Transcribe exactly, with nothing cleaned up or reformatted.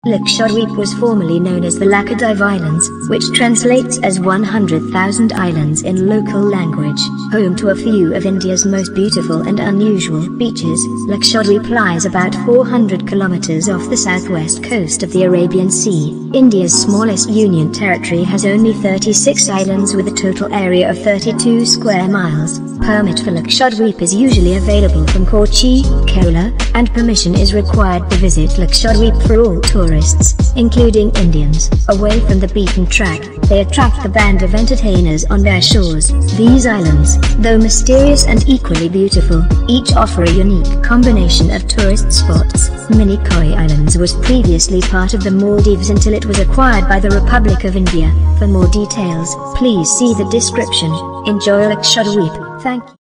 Lakshadweep was formerly known as the Laccadive Islands, which translates as one hundred thousand islands in local language. Home to a few of India's most beautiful and unusual beaches, Lakshadweep lies about four hundred kilometers off the southwest coast of the Arabian Sea. India's smallest union territory has only thirty-six islands with a total area of thirty-two square miles. Permit for Lakshadweep is usually available from Kochi, Kerala, and permission is required to visit Lakshadweep for all tourists, including Indians. Away from the beaten track, they attract the band of entertainers on their shores. These islands, though mysterious and equally beautiful, each offer a unique combination of tourist spots. Minicoy Islands was previously part of the Maldives until it was acquired by the Republic of India. For more details, please see the description. Enjoy Lakshadweep. Thank you.